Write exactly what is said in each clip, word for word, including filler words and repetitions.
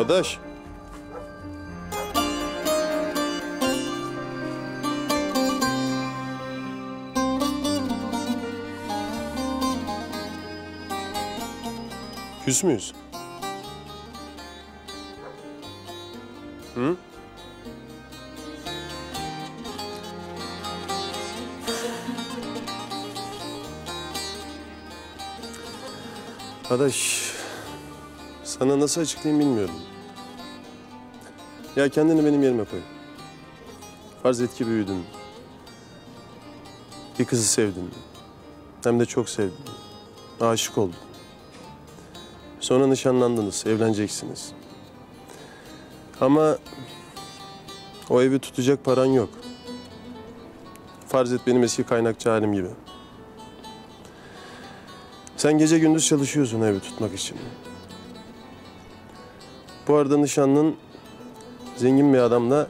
Arkadaş. Küs müyüz? Hı? Arkadaş, sana nasıl açıklayayım bilmiyorum. Ya kendini benim yerime koy. Farz et ki büyüdün. Bir kızı sevdin. Hem de çok sevdin. Aşık oldun. Sonra nişanlandınız, evleneceksiniz. Ama o evi tutacak paran yok. Farz et benim eski kaynakçı halim gibi. Sen gece gündüz çalışıyorsun evi tutmak için. Bu arada nişanlın zengin bir adamla...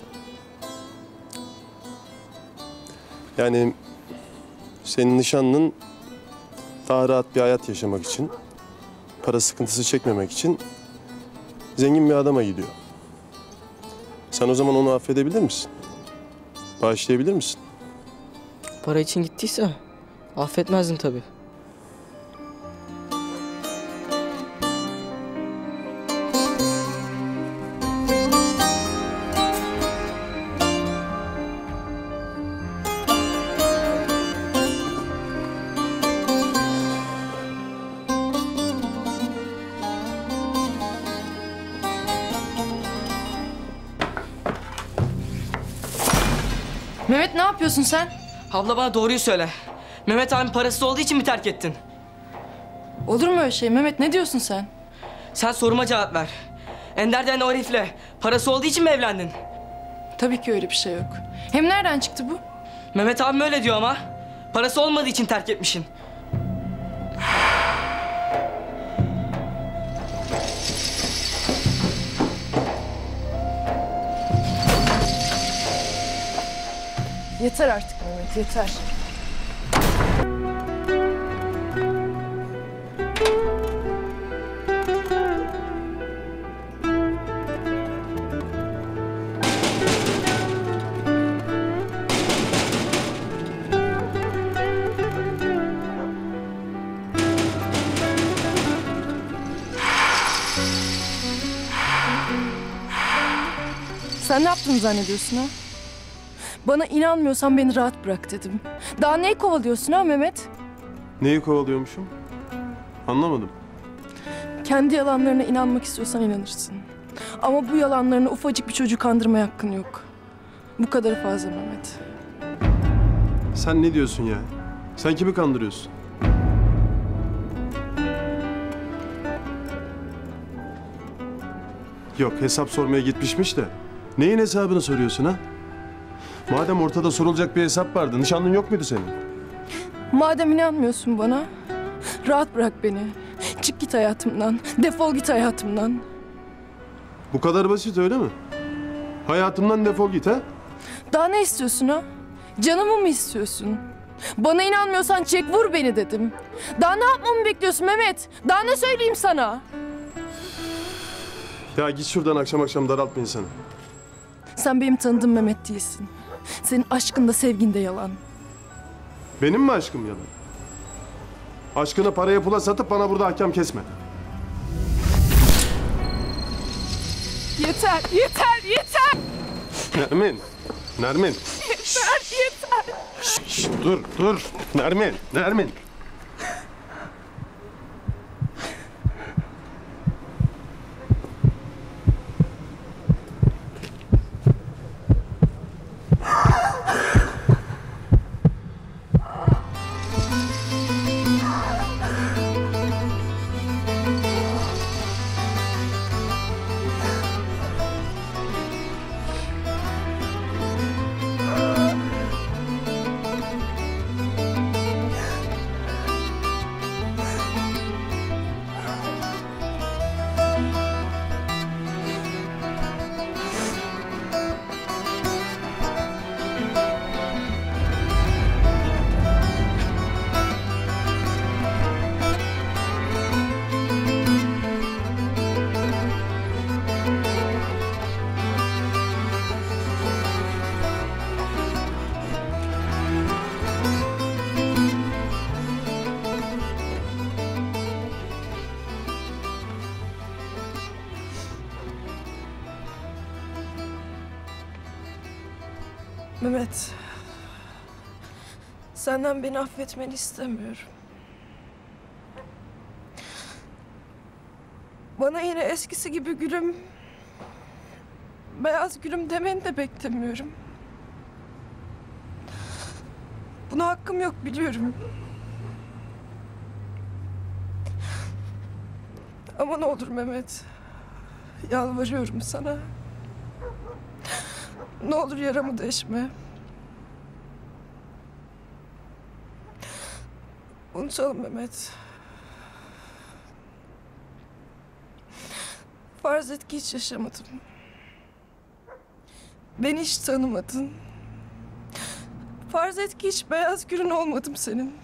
Yani senin nişanlın daha rahat bir hayat yaşamak için, para sıkıntısı çekmemek için zengin bir adama gidiyor. Sen o zaman onu affedebilir misin? Bağışlayabilir misin? Para için gittiyse affetmezdim tabii. Mehmet ne yapıyorsun sen? Abla bana doğruyu söyle. Mehmet abi parasız olduğu için mi terk ettin? Olur mu öyle şey Mehmet, ne diyorsun sen? Sen soruma cevap ver. Ender denen o herifle parası olduğu için mi evlendin? Tabii ki öyle bir şey yok. Hem nereden çıktı bu? Mehmet abim öyle diyor ama. Parası olmadığı için terk etmişsin. Yeter artık Mehmet, yeter. Sen ne yaptığını zannediyorsun ha? Bana inanmıyorsan beni rahat bırak dedim. Daha neyi kovalıyorsun ha Mehmet? Neyi kovalıyormuşum? Anlamadım. Kendi yalanlarına inanmak istiyorsan inanırsın. Ama bu yalanlarına ufacık bir çocuğu kandırmaya hakkın yok. Bu kadarı fazla Mehmet. Sen ne diyorsun ya? Sen kimi kandırıyorsun? Yok, hesap sormaya gitmişmiş de. Neyin hesabını soruyorsun ha? Madem ortada sorulacak bir hesap vardı, nişanlın yok muydu senin? Madem inanmıyorsun bana, rahat bırak beni. Çık git hayatımdan, defol git hayatımdan. Bu kadar basit öyle mi? Hayatımdan defol git ha? Daha ne istiyorsun ha? Canımı mı istiyorsun? Bana inanmıyorsan çek vur beni dedim. Daha ne yapmamı bekliyorsun Mehmet? Daha ne söyleyeyim sana? Ya git şuradan, akşam akşam daraltma insanı. Sen benim tanıdığım Mehmet değilsin. Senin aşkın da sevgin de yalan. Benim mi aşkım yalan? Aşkını paraya pula satıp bana burada hakem kesme. Yeter, yeter, yeter! Nermin, Nermin. Yeter, yeter! Şş, şş, dur, dur. Nermin, Nermin. Mehmet. Senden beni affetmeni istemiyorum. Bana yine eskisi gibi gülüm, beyaz gülüm demeni de beklemiyorum. Buna hakkım yok biliyorum. Ama ne olur Mehmet. Yalvarıyorum sana. Ne olur yaramı deşme. Unutalım Mehmet. Farz et ki hiç yaşamadım. Beni hiç tanımadın. Farz et ki hiç beyaz gülün olmadım senin.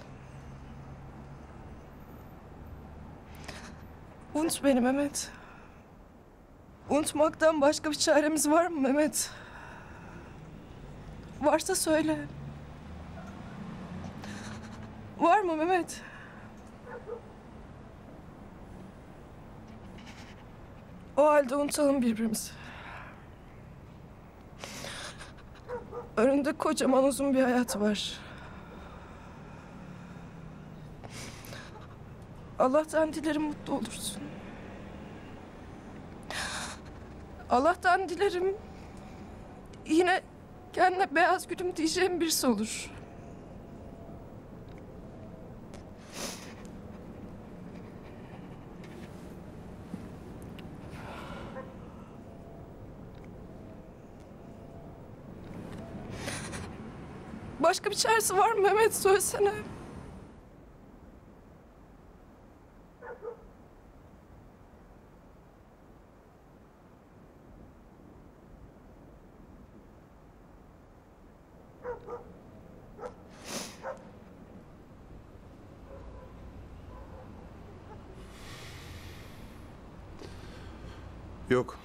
Unut beni Mehmet. Unutmaktan başka bir çaremiz var mı Mehmet? Varsa söyle. Var mı Mehmet? O halde unutalım birbirimizi. Önünde kocaman uzun bir hayat var. Allah'tan dilerim mutlu olursun. Allah'tan dilerim yine kendine beyaz gülüm diyeceğim birisi olur. Başka bir çaresi var mı Mehmet? Söylesene. Yok.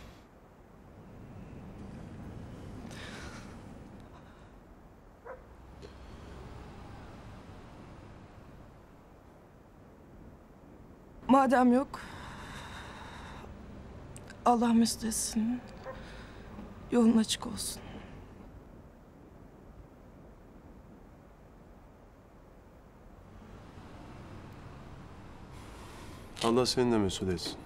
Madem yok, Allah müstesin, yolun açık olsun. Allah seni de mesut etsin.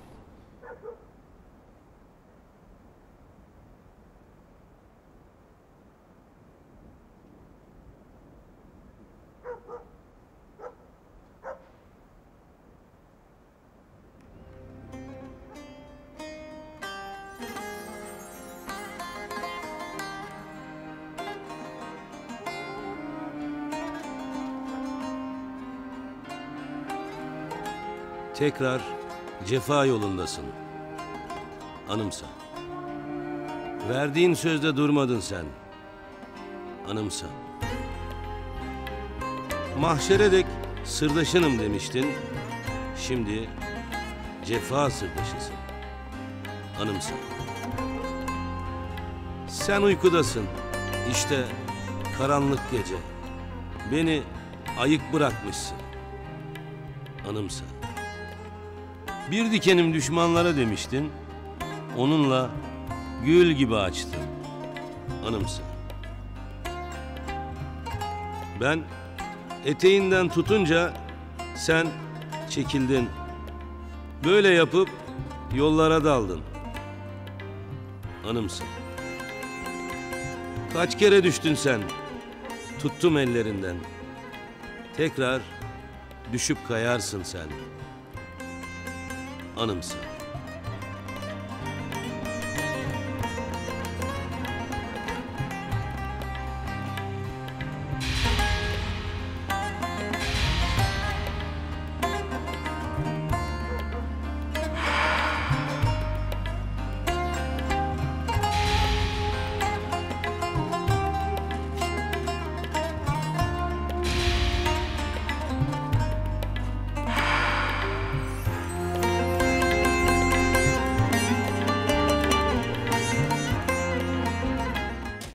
Tekrar cefa yolundasın. Anımsa. Verdiğin sözde durmadın sen. Anımsa. Mahşere dek sırdaşınım demiştin. Şimdi cefa sırdaşısın. Anımsa. Sen uykudasın. İşte karanlık gece. Beni ayık bırakmışsın. Anımsa. Bir dikenim düşmanlara demiştin. Onunla gül gibi açtın. Anımsa. Ben eteğinden tutunca sen çekildin. Böyle yapıp yollara daldın. Anımsa. Kaç kere düştün sen. Tuttum ellerinden. Tekrar düşüp kayarsın sen. Anımsa.